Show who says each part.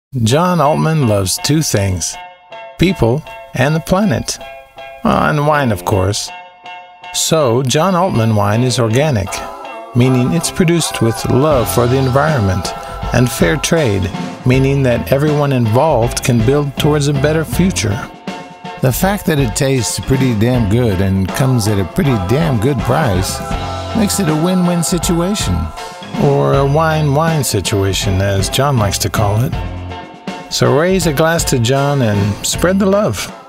Speaker 1: John Altman loves two things: people and the planet. And wine, of course. So, John Altman wine is organic, meaning it's produced with love for the environment, and fair trade, meaning that everyone involved can build towards a better future.
Speaker 2: The fact that it tastes pretty damn good and comes at a pretty damn good price makes it a win-win situation.
Speaker 1: Or a wine-wine situation, as John likes to call it. So raise a glass to John and spread the love.